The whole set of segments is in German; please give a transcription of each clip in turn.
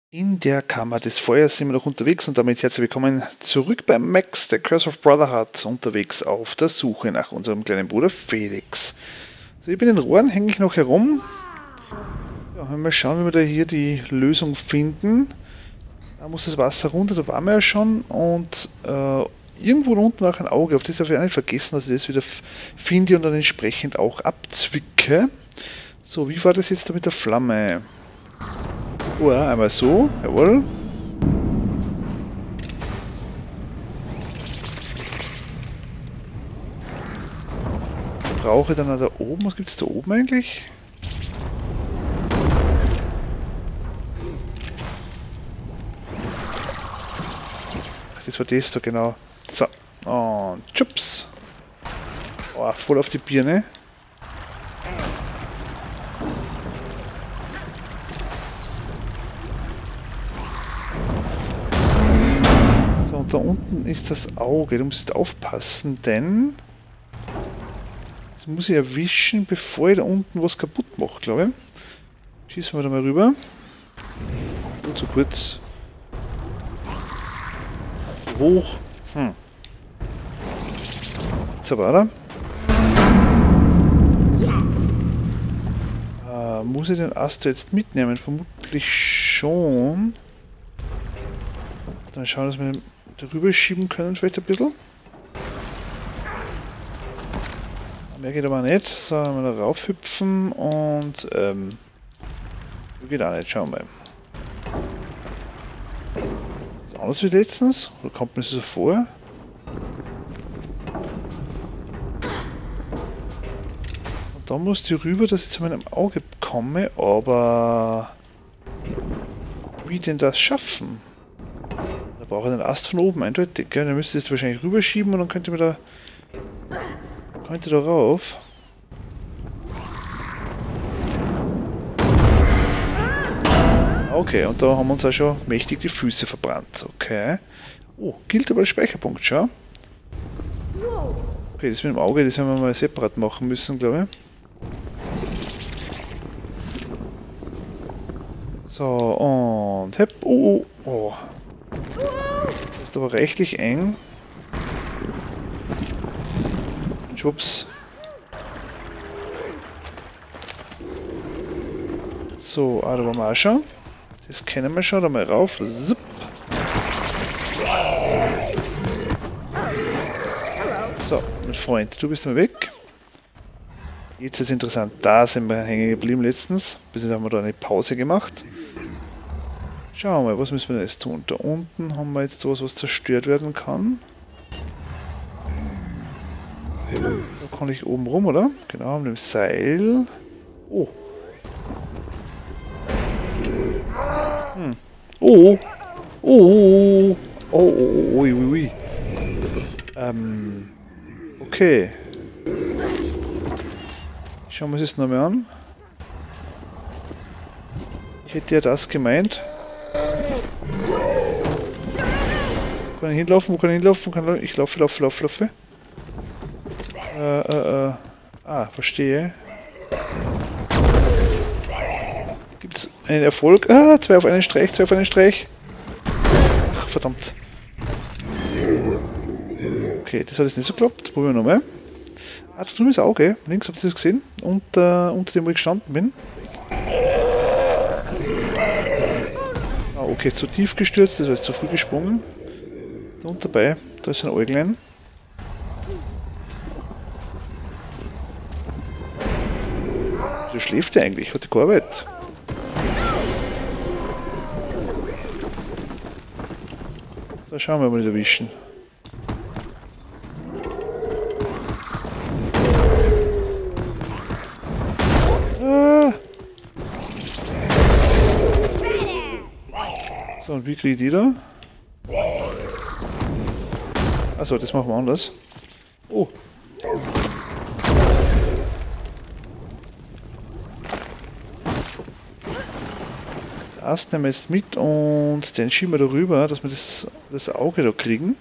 In der Kammer des Feuers sind wir noch unterwegs und damit herzlich willkommen zurück bei Max, der Curse of Brotherhood, unterwegs auf der Suche nach unserem kleinen Bruder Felix. So, ich bin in den Rohren, hänge ich noch herum. Ja, mal schauen, wie wir da hier die Lösung finden. Da muss das Wasser runter, da waren wir ja schon und irgendwo da unten war auch ein Auge, auf das darf ich auch nicht vergessen, dass ich das wieder finde und dann entsprechend auch abzwicke. So, wie war das jetzt da mit der Flamme? Oh, einmal so, jawohl. Brauche dann da oben, was gibt es da oben eigentlich? Ach, das war das da, genau. So, und tschups. Oh, voll auf die Birne. Da unten ist das Auge, du musst aufpassen, denn das muss ich erwischen, bevor ich da unten was kaputt mache, glaube ich. Schießen wir da mal rüber. Und so kurz. Hoch. So war er. Muss ich den Ast jetzt mitnehmen? Vermutlich schon. Dann schauen, dass wir den darüber schieben können, vielleicht ein bisschen. Mehr geht aber nicht. So, mal da raufhüpfen und geht auch nicht, schauen wir mal. Ist anders wie letztens? Oder kommt mir das so vor? Und da muss die rüber, dass ich zu meinem Auge komme, aber wie denn das schaffen? Brauche ich den Ast von oben, eindeutig, gell? Dann müsste ich das wahrscheinlich rüberschieben und dann könnte man da rauf. Okay, und da haben wir uns auch schon mächtig die Füße verbrannt. Okay. Oh, gilt aber als Speicherpunkt, schau. Okay, das mit dem Auge, das werden wir mal separat machen müssen, glaube ich. So, und hepp. Oh. Das ist aber rechtlich eng. Schwupps. So, da waren wir auch schon. Das kennen wir schon. Da mal rauf. Zip. So, mein Freund, du bist mal weg. Jetzt ist es interessant. Da sind wir hängen geblieben letztens. Bis jetzt haben wir da eine Pause gemacht. Schauen wir mal, was müssen wir jetzt tun? Da unten haben wir jetzt was zerstört werden kann. Da kann ich oben rum, oder? Genau, mit dem Seil. Oh. Ui. Okay. Schauen wir uns das nochmal an. Ich hätte ja das gemeint. Kann ich hinlaufen? Wo kann ich hinlaufen? Ich laufe. Verstehe. Gibt es einen Erfolg? Zwei auf einen Streich. Ach, verdammt. Okay, das hat jetzt nicht so geklappt. Probieren wir nochmal. Da drüben ist das Auge. Links, habt ihr das gesehen? Unter dem, wo ich gestanden bin. Okay, zu tief gestürzt, das war jetzt zu früh gesprungen. Da unten dabei, da ist ein Äuglein. Wieso schläft der eigentlich? Hat die gearbeitet? So, schauen wir, ob wir nicht erwischen. So, und wie kriege ich die da? Achso, das machen wir anders. Oh. Den Ast nehmen wir jetzt mit und den schieben wir da rüber, dass wir das Auge da kriegen.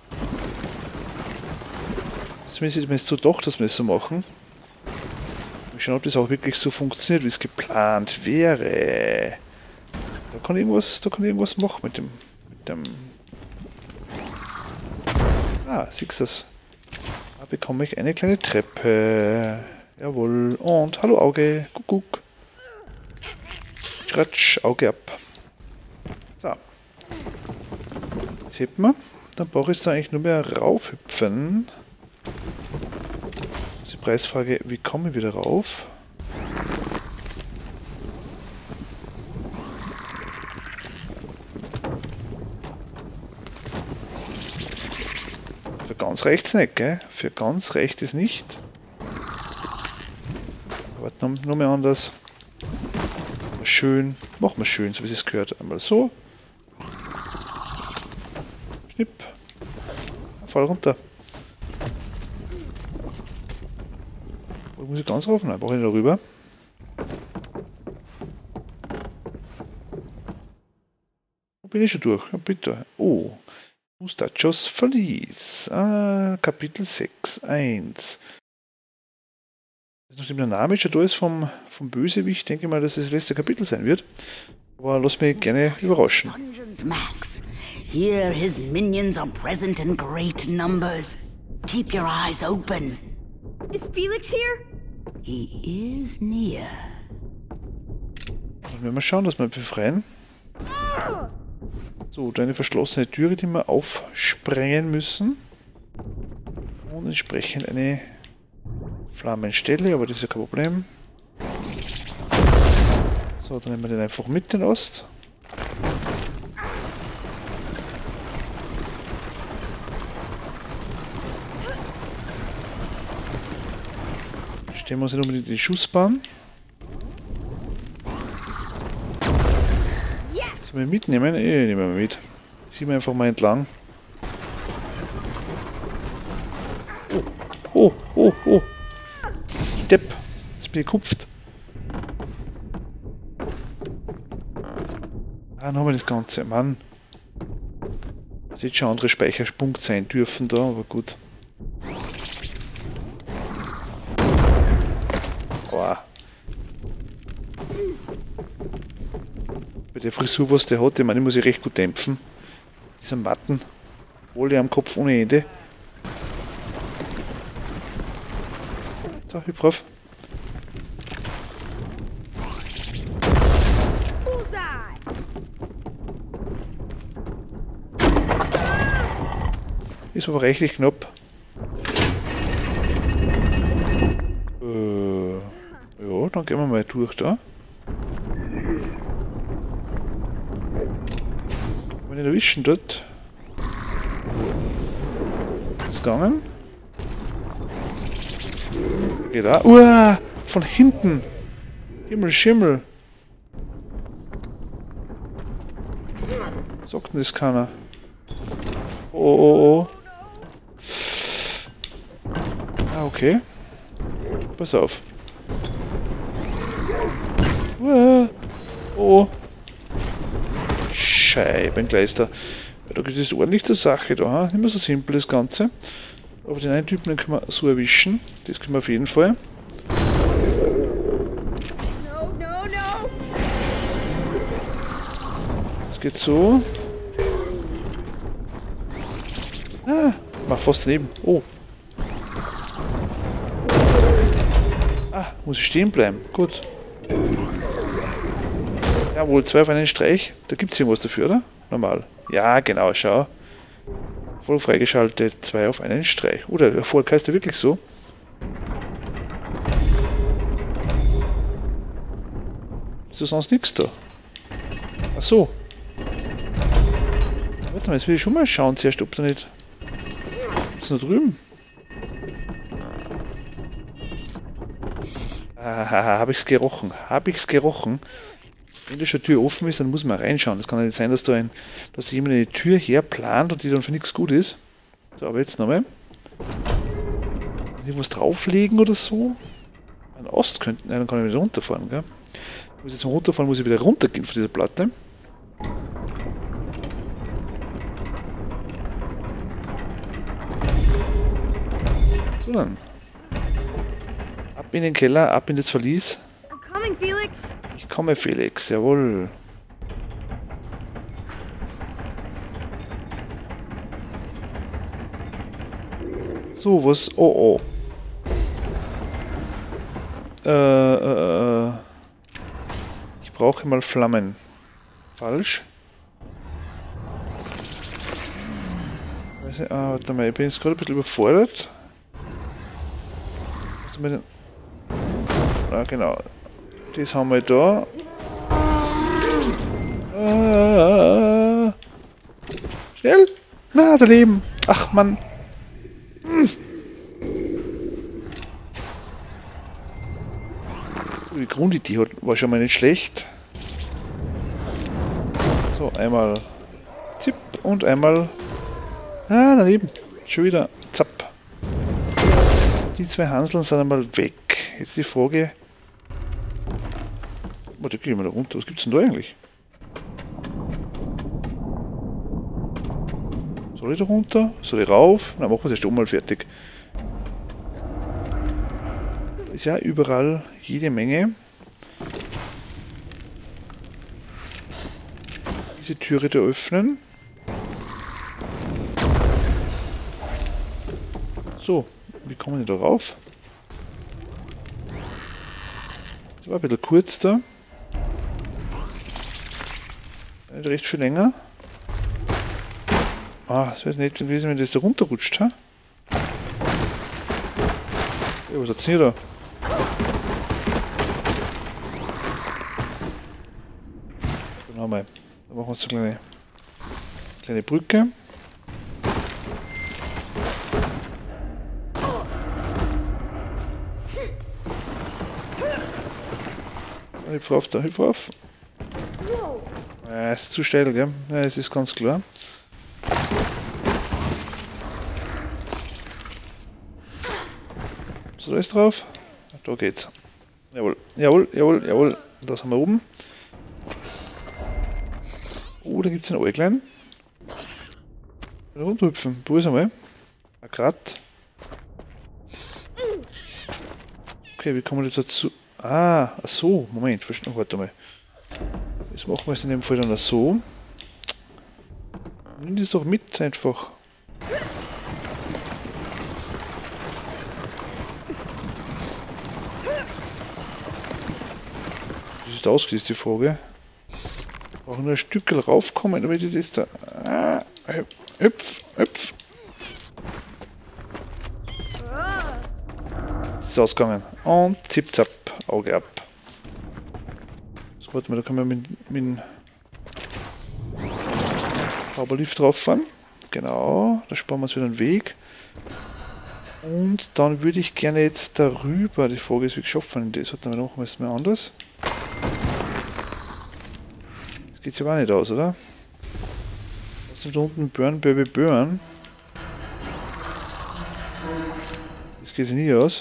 Zumindest ist mir jetzt so doch, dass wir es so machen. Mal schauen, ob das auch wirklich so funktioniert, wie es geplant wäre. Da kann irgendwas machen mit dem. Ah, siehst du das? Da bekomme ich eine kleine Treppe. Jawohl. Und hallo Auge. Kuckuck. Schratsch, Auge ab. So. Jetzt hebt man. Dann brauche ich da eigentlich nur mehr raufhüpfen. Das ist die Preisfrage, wie komme ich wieder rauf? Für ganz rechts nicht, gell? Für ganz rechts ist nicht. Aber nur mehr anders. Schön. Machen wir schön, so wie es gehört. Einmal so. Schnipp. Fall runter. Wo muss ich ganz rauf? Nein, brauche ich nicht rüber. Wo bin ich schon durch? Ja, bitte. Oh. Mustachos Verlies. Kapitel 6.1. Nachdem der Name schon da ist vom Bösewicht, denke ich mal, dass es das letzte Kapitel sein wird. Aber lass mich gerne überraschen. Max. Here his minions are present in great numbers. Keep your eyes open. Is Felix here? He is near. Dann werden wir schauen, dass wir befreien. So, da eine verschlossene Türe, die wir aufsprengen müssen. Und entsprechend eine Flammenstelle, aber das ist ja kein Problem. So, dann nehmen wir den einfach mit, den Ost. Stellen wir uns nicht unbedingt in die Schussbahn. Sollen wir mitnehmen? Nehmen wir mit. Ziehen wir einfach mal entlang. Oh, oh, oh, oh. Depp. Jetzt bin ich gekupft. Ah, noch mal das Ganze. Mann. Das hätte schon andere Speicherpunkte sein dürfen da, aber gut. Boah. Bei der Frisur, was der hat, ich meine, die muss ich recht gut dämpfen. Dieser Matten. Wolle am Kopf ohne Ende. So, hüpf rauf. Ist aber reichlich knapp. Ja, dann gehen wir mal durch da. Kann man nicht erwischen dort. Ist gegangen. Geht auch. Uah, von hinten. Himmel, Schimmel. Sagt denn das keiner? Oh, oh, oh. Ah, okay. Pass auf. Uah. Oh. Scheibengleister. Da geht es ordentlich zur Sache da. Nicht mehr so simpel das Ganze. Aber den einen Typen den können wir so erwischen. Das können wir auf jeden Fall. Das geht so. Ah, mach fast daneben. Oh. Ah, muss ich stehen bleiben. Gut. Jawohl, 2 auf einen Streich. Da gibt es irgendwas dafür, oder? Normal. Ja, genau, schau. Voll freigeschaltet, 2 auf einen Streich. Oder der Erfolg heißt ja wirklich so. Ist da sonst nichts da? Ach so. Warte mal, jetzt will ich schon mal schauen, zuerst, ob da nicht. Ist da drüben? Habe ich's gerochen. Habe ich's gerochen. Wenn da schon Tür offen ist, dann muss man reinschauen. Das kann ja nicht sein, dass da jemand eine Tür herplant und die dann für nichts gut ist. So, aber jetzt nochmal. Irgendwas drauflegen oder so. Ein Ost könnten. Nein, dann kann ich wieder runterfahren, gell? Muss ich zum Runterfahren, muss ich wieder runtergehen von dieser Platte. So dann. Ab in den Keller, ab in das Verlies. I'm coming, Felix. Ich komme, Felix, jawohl. So, was? Oh, oh. Ich brauche mal Flammen. Falsch. Weiß nicht, warte mal, ich bin jetzt gerade ein bisschen überfordert. Genau. Das haben wir da. Schnell! Na, daneben! Ach, Mann! Die Grundidee war schon mal nicht schlecht. So, einmal Zip und einmal... Ah, daneben. Schon wieder Zapp. Die zwei Hanseln sind einmal weg. Jetzt die Frage... Warte, gehen wir da runter. Was gibt's denn da eigentlich? Soll ich da runter? Soll ich rauf? Na, machen wir es erst mal fertig. Ist ja überall jede Menge. Diese Türe da öffnen. So, wie kommen wir da rauf? Das war ein bisschen kurz da. Nicht recht viel länger. Ah, das wäre nicht gewesen, wenn das da runterrutscht, ha? Ja, was hat's denn hier da? Dann haben wir. Dann machen wir uns eine kleine Brücke. Hüpf rauf da, hüpf rauf. Es ist zu steil, gell? Ja, es ist ganz klar. So, da ist drauf. Da geht's. Jawohl, jawohl, jawohl, jawohl. Das haben wir oben. Oh, da gibt's ein Äuglein. Runterhüpfen. Wo ist er mal? Grad. Okay, wie kommen wir jetzt dazu? Ah, ach so. Moment, warte mal. Das machen wir jetzt in dem Fall dann so. Nimm das doch mit einfach. Wie sieht das aus, ist die Frage. Brauchen nur ein Stückchen raufkommen, damit ich das da. Ah, hüpf, hüpf. Das ist ausgegangen. Und zip zap, Auge ab. So, warte mal, da können wir mit dem Zauberlift drauf fahren. Genau, da sparen wir uns wieder einen Weg. Und dann würde ich gerne jetzt darüber. Die Frage ist, wie geschafft man das? Warte mal, machen wir es mal anders. Das geht ja auch nicht aus, oder? Was ist da unten? Burn, Baby, Burn. Das geht sich nie aus.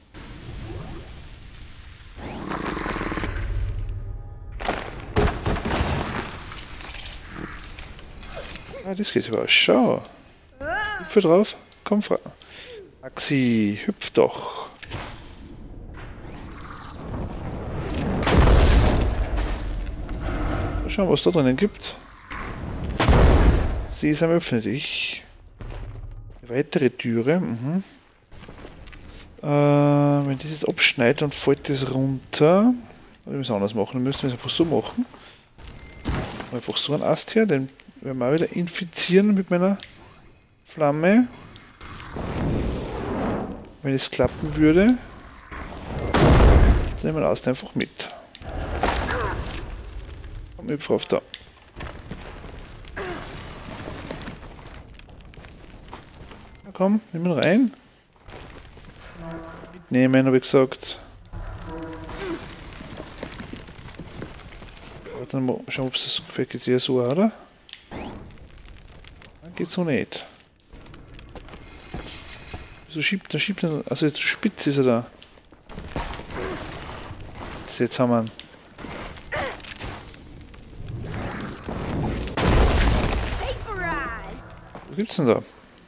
Ah, das geht aber. Schau. Hüpfe drauf. Komm, Frau. Axi, hüpf doch. Mal schauen, was da drinnen gibt. Sesam, öffne dich. Eine weitere Türe. Wenn das jetzt abschneidet, dann fällt das runter. Dann müssen wir es anders machen. Dann müssen wir es einfach so machen. Einfach so einen Ast her, den werden wir auch wieder infizieren mit meiner Flamme. Wenn es klappen würde, dann nehmen wir den Ast einfach mit. Komm, hüpf rauf da. Na komm, nimm ihn rein. Mitnehmen, habe ich gesagt. Aber dann mal schauen, ob es das gefällt jetzt eher so, oder? Dann geht's so nicht. So schiebt er, also jetzt spitz ist er da. Jetzt haben wir ihn. Was gibt's denn da?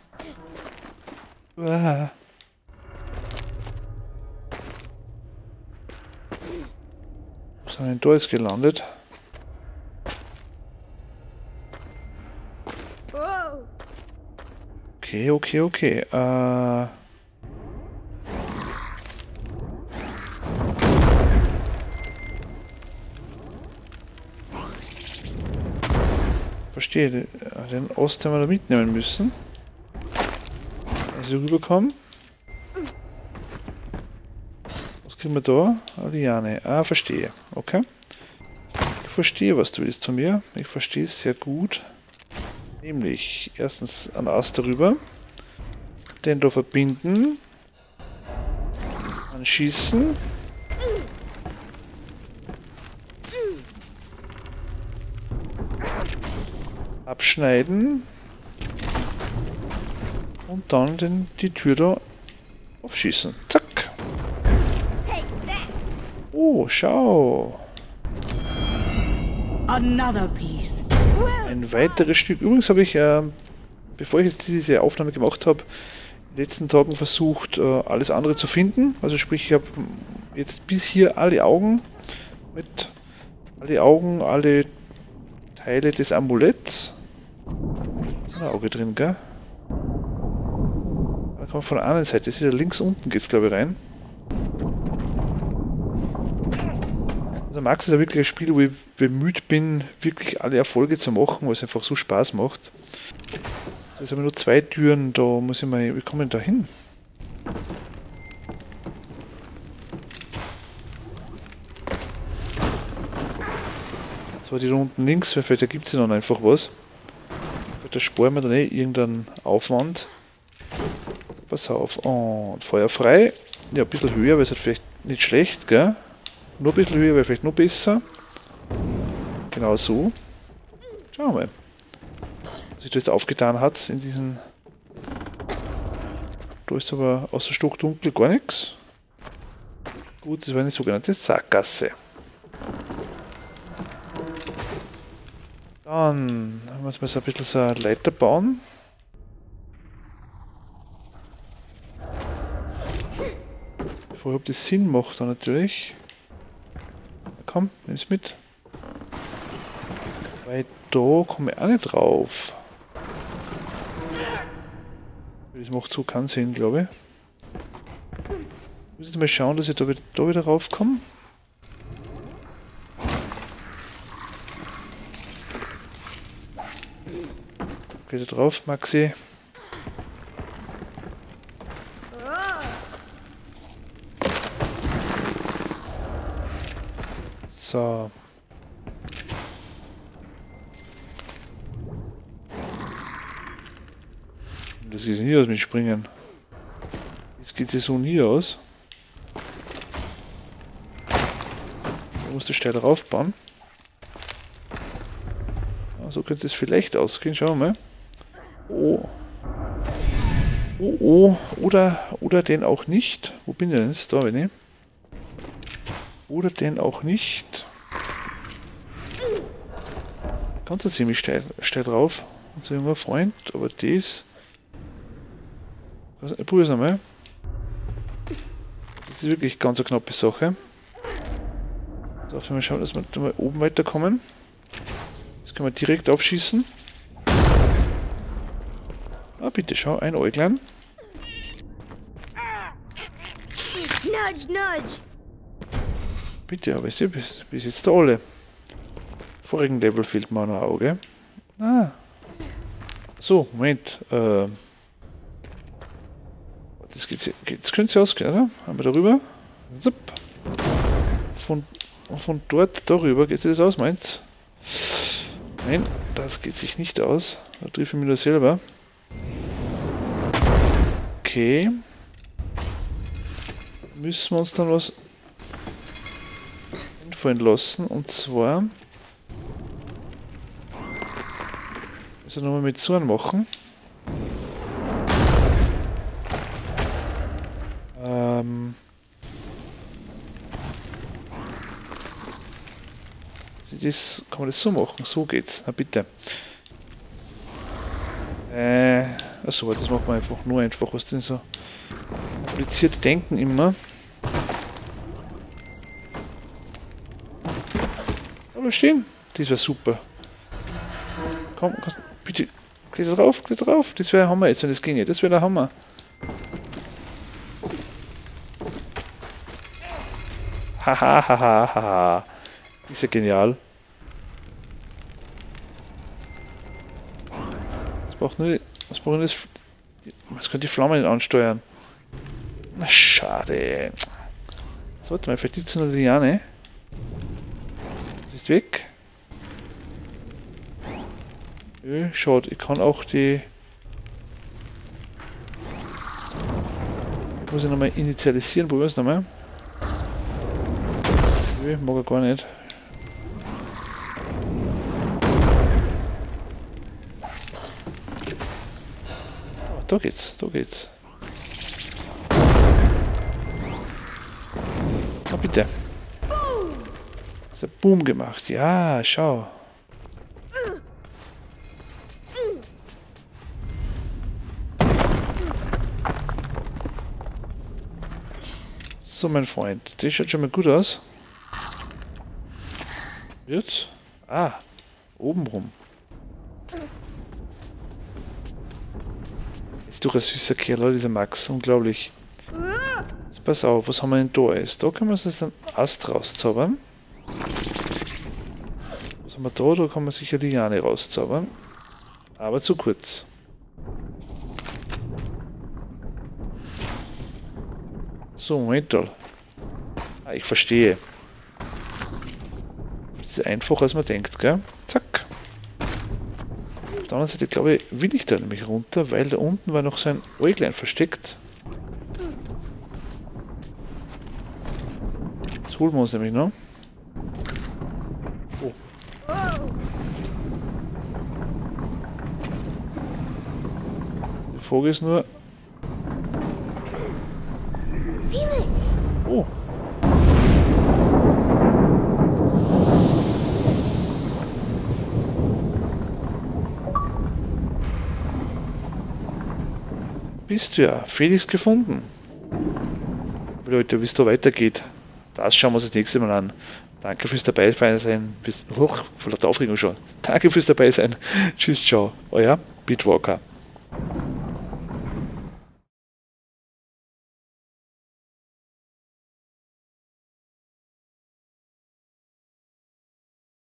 Uah. Wo sind wir denn da jetzt gelandet? Okay, okay, okay. Verstehe, den Ost haben wir da mitnehmen müssen. Also rüberkommen. Was kriegen wir da? Liane. Ah, verstehe. Okay. Ich verstehe, was du willst von mir. Ich verstehe es sehr gut. Nämlich, erstens einen Ast darüber. Den da verbinden. Anschießen. Abschneiden. Und dann die Tür da aufschießen. Zack. Oh, schau. Another piece. Ein weiteres Stück. Übrigens habe ich, bevor ich jetzt diese Aufnahme gemacht habe, in den letzten Tagen versucht, alles andere zu finden. Also sprich, ich habe jetzt bis hier alle Augen mit alle Teile des Amuletts. Da ist ein Auge drin, gell? Da kann man von der anderen Seite, das ist ja links unten, geht es glaube ich rein. Also Max ist ja wirklich ein Spiel, wo ich bemüht bin, wirklich alle Erfolge zu machen, weil es einfach so Spaß macht. Jetzt haben wir nur 2 Türen, da muss ich mal, wie komme ich da hin? Zwar die da unten links, weil vielleicht ergibt sich dann einfach was. Da sparen wir dann irgendeinen Aufwand. Pass auf, und Feuer frei. Ja, ein bisschen höher, weil es halt vielleicht nicht schlecht, gell? Nur ein bisschen höher, wäre vielleicht noch besser. Genau so. Schauen wir mal. Was sich da jetzt aufgetan hat in diesen... Da ist aber außer stockdunkel gar nichts. Gut, das war eine sogenannte Sackgasse. Dann müssen wir so ein bisschen so eine Leiter bauen. Bevor überhaupt das Sinn macht, dann natürlich. Komm, nimm's mit. Weil da komme ich auch nicht drauf. Das macht so keinen Sinn, glaube ich. Ich muss jetzt mal schauen, dass ich da wieder raufkomme. Geht da drauf, Maxi. So. Das geht nie aus mit Springen. Jetzt geht es so nie aus. Da musst du steil raufbauen. Ja, so könnte es vielleicht ausgehen. Schauen wir mal. Oh. Oh, oh. Oder den auch nicht. Wo bin ich denn jetzt? Da bin ich. Oder den auch nicht. Kannst du ziemlich steil drauf. Unser junger Freund. Aber das... Probier es einmal. Das ist wirklich ganz eine knappe Sache. So, wenn wir schauen, dass wir da mal oben weiterkommen. Das können wir direkt aufschießen. Ah, bitte schau, ein Äuglein. Nudge, nudge. Bitte, aber ist bis jetzt da alle. Vorigen Level fehlt mir noch ein Auge. Ah. So, Moment. Das könnte es ausgehen, oder? Haben wir darüber? Zup. Von dort darüber geht sich das aus, meint's? Nein, das geht sich nicht aus. Da treffe ich mich nur selber. Okay. Müssen wir uns dann was einfallen lassen. Und zwar... Also nochmal mit so einem machen. Das, kann man das so machen? So geht's. Na bitte. Achso, das machen wir einfach nur einfach, was denn so kompliziert denken immer. Aber stehen. Das wäre super. Komm, bitte Kletter drauf, kletter drauf. Das wäre ein Hammer jetzt, wenn das ginge. Das wäre der Hammer. Haha, haha, haha. Ist ja genial. Was braucht das? Was könnte die Flamme nicht ansteuern? Na, schade. So, warte mal, vielleicht liegt es noch die Liane. Das ist weg. Nö, schaut, ich kann auch die... Muss ich nochmal initialisieren, probieren wir es nochmal. Nö, mag er gar nicht. Oh, da geht's, da geht's. Oh, bitte. Das hat Boom gemacht. Ja, schau. So, mein Freund. Das schaut schon mal gut aus. Jetzt? Ah, oben rum. Ist doch ein süßer Kerl, oder, dieser Max. Unglaublich. Jetzt pass auf, was haben wir denn da ist? Da können wir uns jetzt einen Ast rauszaubern. Was haben wir da? Da kann man sicher die Liane rauszaubern. Aber zu kurz. So, Moment mal. Ah, ich verstehe. Das ist einfacher, als man denkt, gell? Zack. Auf der anderen Seite, glaube ich, will ich da nämlich runter, weil da unten war noch so ein Äuglein versteckt. Das holen wir uns nämlich noch. Oh. Die Frage ist nur... Felix! Oh. Bist du ja. Felix gefunden. Leute, wie es da weitergeht, das schauen wir uns das nächste Mal an. Danke fürs dabei sein. Bis, hoch, voller Aufregung schon. Danke fürs dabei sein. Tschüss, ciao. Euer Bitwalker.